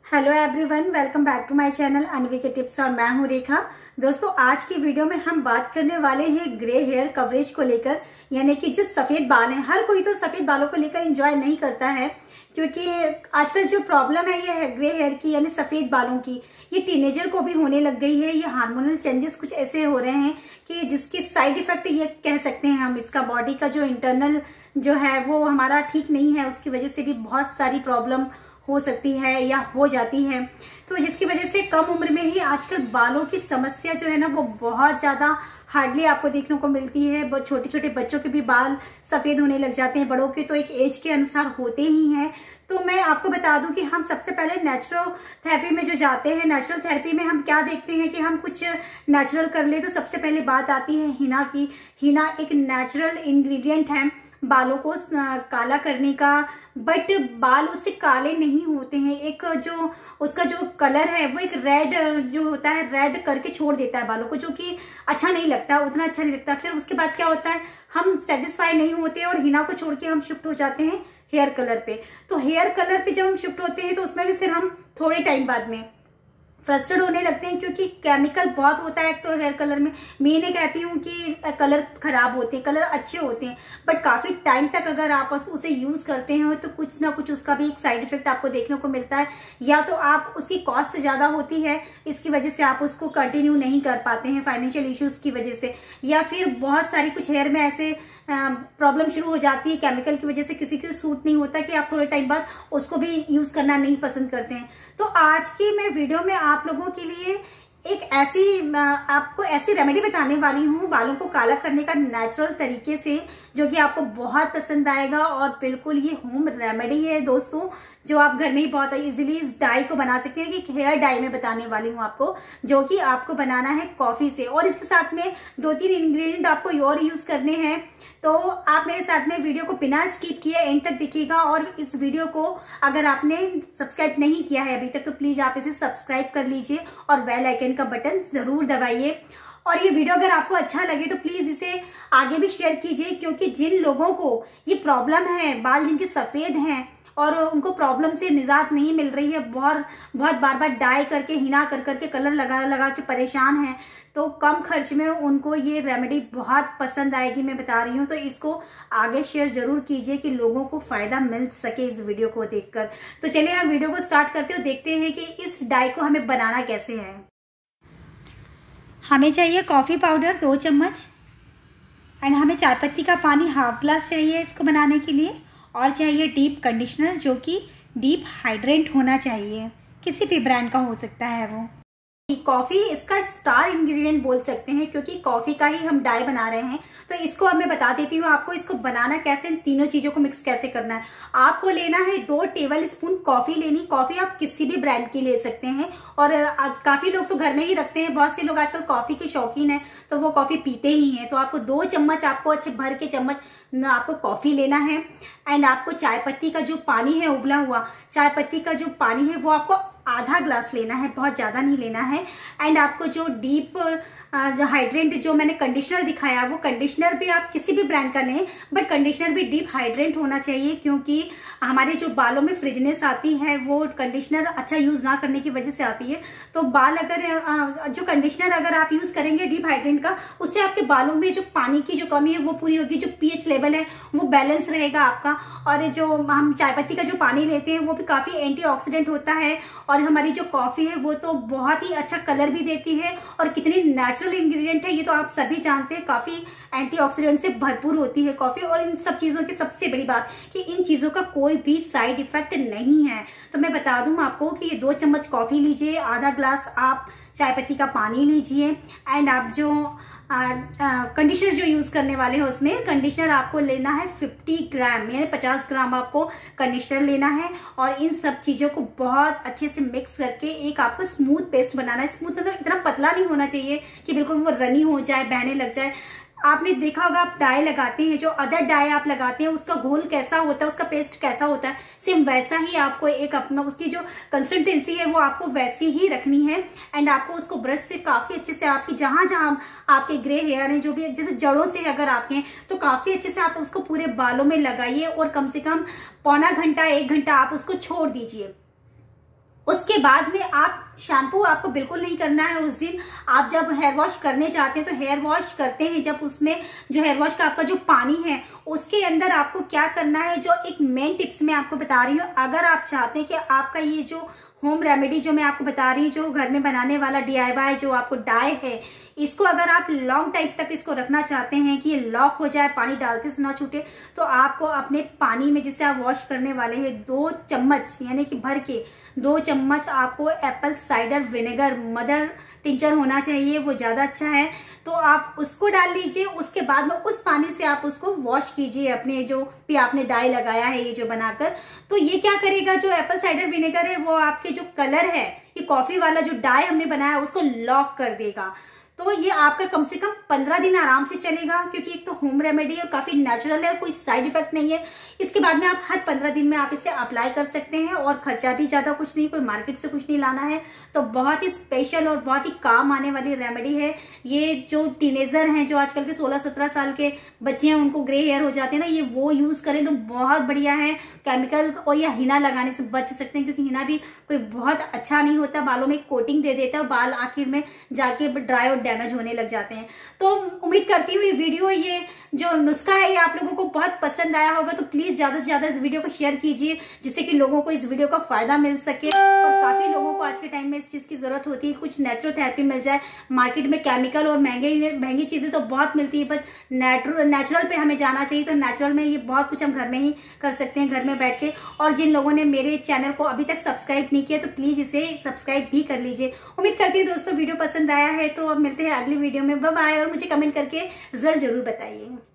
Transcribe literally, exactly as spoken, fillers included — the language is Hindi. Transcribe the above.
Hello everyone, welcome back to my channel Anvi के टिप्स और मैं हूं रेखा। दोस्तों, आज की वीडियो में हम बात करने वाले हैं ग्रे हेयर कवरेज को लेकर, यानी कि जो सफेद बाल हैं। हर कोई तो सफेद बालों को लेकर एंजॉय नहीं करता है, क्योंकि आजकल जो प्रॉब्लम है ये है ग्रे हेयर की, यानी सफेद बालों की। ये टीनेजर को भी होने लग गई है। ये हार्मोनल चेंजेस कुछ ऐसे हो रहे हैं कि जिसकी साइड इफेक्ट ये कह सकते हैं हम, इसका बॉडी का जो इंटरनल जो है वो हमारा ठीक नहीं है, उसकी वजह से भी बहुत सारी प्रॉब्लम हो सकती है या हो जाती है। तो जिसकी वजह से कम उम्र में ही आजकल बालों की समस्या जो है ना वो बहुत ज्यादा हार्डली आपको देखने को मिलती है। बहुत छोटे छोटे बच्चों के भी बाल सफेद होने लग जाते हैं, बड़ों के तो एक एज के अनुसार होते ही हैं। तो मैं आपको बता दूं कि हम सबसे पहले नेचुरल थेरेपी में जो जाते हैं, नेचुरल थेरेपी में हम क्या देखते हैं कि हम कुछ नेचुरल कर ले। तो सबसे पहले बात आती है हिना की। हिना एक नेचुरल इंग्रेडिएंट है बालों को काला करने का, बट बाल उससे काले नहीं होते हैं। एक जो उसका जो कलर है वो एक रेड जो होता है, रेड करके छोड़ देता है बालों को, जो कि अच्छा नहीं लगता, उतना अच्छा नहीं लगता। फिर उसके बाद क्या होता है, हम सेटिस्फाई नहीं होते और हिना को छोड़ के हम शिफ्ट हो जाते हैं हेयर कलर पे। तो हेयर कलर पे जब हम शिफ्ट होते हैं तो उसमें भी फिर हम थोड़े टाइम बाद में फ्रस्ट्रेट होने लगते हैं, क्योंकि केमिकल बहुत होता है एक तो हेयर कलर में। मैं ये कहती हूँ कि कलर खराब होते हैं, कलर अच्छे होते हैं, बट काफी टाइम तक अगर आप उसे यूज करते हैं तो कुछ ना कुछ उसका भी एक साइड इफेक्ट आपको देखने को मिलता है। या तो आप उसकी कॉस्ट ज्यादा होती है, इसकी वजह से आप उसको कंटिन्यू नहीं कर पाते हैं फाइनेंशियल इश्यूज की वजह से, या फिर बहुत सारी कुछ हेयर में ऐसे प्रॉब्लम शुरू हो जाती है केमिकल की वजह से, किसी को सूट नहीं होता कि आप थोड़े टाइम बाद उसको भी यूज करना नहीं पसंद करते हैं। तो आज की मैं वीडियो में आप लोगों के लिए एक ऐसी आपको ऐसी रेमेडी बताने वाली हूँ बालों को काला करने का नेचुरल तरीके से, जो कि आपको बहुत पसंद आएगा। और बिल्कुल ये होम रेमेडी है दोस्तों, जो आप घर में ही बहुत इजीली इस डाई को बना सकते हैं। कि हेयर डाई में बताने वाली हूँ आपको, जो कि आपको बनाना है कॉफी से, और इसके साथ में दो तीन इंग्रेडिएंट आपको और यूज करने हैं। तो आप मेरे साथ में वीडियो को बिना स्किप किए एंड तक देखिएगा। और इस वीडियो को अगर आपने सब्सक्राइब नहीं किया है अभी तक तो प्लीज आप इसे सब्सक्राइब कर लीजिए और बेल आइकन का बटन जरूर दबाइए। और ये वीडियो अगर आपको अच्छा लगे तो प्लीज इसे आगे भी शेयर कीजिए, क्योंकि जिन लोगों को ये प्रॉब्लम है, बाल जिनके सफेद हैं और उनको प्रॉब्लम से निजात नहीं मिल रही है, बहुत बहुत बार बार डाई करके, हिना कर करके, कलर लगा लगा के परेशान हैं, तो कम खर्च में उनको ये रेमेडी बहुत पसंद आएगी, मैं बता रही हूँ। तो इसको आगे शेयर जरूर कीजिए कि लोगों को फायदा मिल सके इस वीडियो को देखकर। तो चलिए हम वीडियो को स्टार्ट करते हैं, देखते हैं कि इस डाई को हमें बनाना कैसे है। हमें चाहिए कॉफी पाउडर दो चम्मच, एंड हमें चाय पत्ती का पानी हाफ ग्लास चाहिए इसको बनाने के लिए, और चाहिए डीप कंडीशनर, जो कि डीप हाइड्रेंट होना चाहिए, किसी भी ब्रांड का हो सकता है वो। कॉफी इसका स्टार इंग्रेडिएंट बोल सकते हैं, क्योंकि कॉफी का ही हम डाई बना रहे हैं। तो इसको अब मैं बता देती हूँ आपको इसको बनाना कैसे, इन तीनों चीजों को मिक्स कैसे करना है। आपको लेना है दो टेबल स्पून कॉफी लेनी। कॉफी आप किसी भी ब्रांड की ले सकते हैं, और आज काफी लोग तो घर में ही रखते हैं। बहुत से लोग आजकल कॉफी के शौकीन है, तो वो कॉफी पीते ही हैं। तो आपको दो चम्मच, आपको अच्छे भर के चम्मच आपको कॉफी लेना है। एंड आपको चाय पत्ती का जो पानी है, उबला हुआ चाय पत्ती का जो पानी है, वो आपको आधा ग्लास लेना है, बहुत ज्यादा नहीं लेना है। एंड आपको जो डीप जो हाइड्रेंट जो मैंने कंडीशनर दिखाया, वो कंडीशनर भी आप किसी भी ब्रांड का लें, बट कंडीशनर भी डीप हाइड्रेंट होना चाहिए, क्योंकि हमारे जो बालों में फ्रिजनेस आती है वो कंडीशनर अच्छा यूज ना करने की वजह से आती है। तो बाल अगर जो कंडीशनर अगर आप यूज करेंगे डीप हाइड्रेंट का, उससे आपके बालों में जो पानी की जो कमी है वो पूरी होगी, जो पीएच लेवल है वो बैलेंस रहेगा आपका। और जो हम चाय पत्ती का जो पानी लेते हैं वो भी काफी एंटीऑक्सीडेंट होता है, और हमारी जो कॉफी है वो तो बहुत ही अच्छा कलर भी देती है। और कितनी नेचुरल इंग्रेडिएंट है ये तो आप सभी जानते हैं, काफी एंटीऑक्सीडेंट से भरपूर होती है कॉफी। और इन सब चीजों की सबसे बड़ी बात कि इन चीजों का कोई भी साइड इफेक्ट नहीं है। तो मैं बता दूं आपको कि ये दो चम्मच कॉफी लीजिए, आधा ग्लास आप चाय पत्ती का पानी लीजिए, एंड आप जो कंडीशनर जो यूज करने वाले हैं उसमें कंडीशनर आपको लेना है पचास ग्राम, यानी पचास ग्राम आपको कंडीशनर लेना है। और इन सब चीजों को बहुत अच्छे से मिक्स करके एक आपको स्मूथ पेस्ट बनाना है। स्मूथ मतलब इतना पतला नहीं होना चाहिए कि बिल्कुल वो रनी हो जाए, बहने लग जाए। आपने देखा होगा आप डाई लगाते हैं, जो अदर डाई आप लगाते हैं उसका घोल कैसा होता है, उसका पेस्ट कैसा होता है, सेम वैसा ही आपको एक अपना उसकी जो कंसिस्टेंसी है वो आपको वैसी ही रखनी है। एंड आपको उसको ब्रश से काफी अच्छे से आपकी जहां जहां आपके ग्रे हेयर है, जो भी जैसे जड़ों से अगर आपके हैं, तो काफी अच्छे से आप उसको पूरे बालों में लगाइए और कम से कम पौना घंटा एक घंटा आप उसको छोड़ दीजिए। उसके बाद में आप शैम्पू आपको बिल्कुल नहीं करना है उस दिन। आप जब हेयर वॉश करने जाते हैं तो हेयर वॉश करते हैं जब उसमें जो हेयर वॉश का आपका जो पानी है उसके अंदर आपको क्या करना है, जो एक मेन टिप्स मैं आपको बता रही हूँ। अगर आप चाहते हैं कि आपका ये जो होम रेमेडी जो मैं आपको बता रही हूँ, जो घर में बनाने वाला डी आई वाई जो आपको डाई है, इसको अगर आप लॉन्ग टाइम तक इसको रखना चाहते हैं कि ये लॉक हो जाए, पानी डालते से ना छूटे, तो आपको अपने पानी में जिससे आप वॉश करने वाले हैं दो चम्मच यानी कि भर के दो चम्मच आपको apple cider vinegar mother tincture होना चाहिए, वो ज्यादा अच्छा है। तो आप उसको डाल लीजिए। उसके बाद में उस पानी से आप उसको वॉश कीजिए अपने जो भी आपने डाई लगाया है ये जो बनाकर। तो ये क्या करेगा, जो एप्पल साइडर विनेगर है वो आपके जो कलर है, ये कॉफी वाला जो डाई हमने बनाया है उसको लॉक कर देगा। तो ये आपका कम से कम पंद्रह दिन आराम से चलेगा, क्योंकि एक तो होम रेमेडी और काफी नेचुरल है और कोई साइड इफेक्ट नहीं है। इसके बाद में आप हर पंद्रह दिन में आप इसे अप्लाई कर सकते हैं और खर्चा भी ज्यादा कुछ नहीं, कोई मार्केट से कुछ नहीं लाना है। तो बहुत ही स्पेशल और बहुत ही काम आने वाली रेमेडी है। ये जो टीनेजर हैं, जो आजकल के सोलह सत्रह साल के बच्चे हैं, उनको ग्रे हेयर हो जाते हैं ना, ये वो यूज करें तो बहुत बढ़िया है। केमिकल और या हिना लगाने से बच सकते हैं, क्योंकि हिना भी कोई बहुत अच्छा नहीं होता, बालों में कोटिंग दे देता है, बाल आखिर में जाके ड्राई और डैमेज होने लग जाते हैं। तो उम्मीद करती हूँ ये वीडियो, ये जो नुस्खा है, ये आप लोगों को बहुत पसंद आया होगा। तो प्लीज ज्यादा से ज्यादा इस वीडियो को शेयर कीजिए, जिससे कि लोगों को इस वीडियो का फायदा मिल सके। और काफी लोगों को आज के टाइम में इस चीज की जरूरत होती है, कुछ नेचुरल थेरेपी मिल जाए। मार्केट में केमिकल और महंगे महंगी चीजें तो बहुत मिलती है, बट नेचुरल पे हमें जाना चाहिए। तो नेचुरल में ये बहुत कुछ हम घर में ही कर सकते हैं, घर में बैठ के। और जिन लोगों ने मेरे चैनल को अभी तक सब्सक्राइब नहीं किया तो प्लीज इसे सब्सक्राइब भी कर लीजिए। उम्मीद करती हूँ दोस्तों वीडियो पसंद आया है। तो अब मिलते हैं अगली वीडियो में। Bye bye. और मुझे कमेंट करके रिजल्ट जरूर बताइए।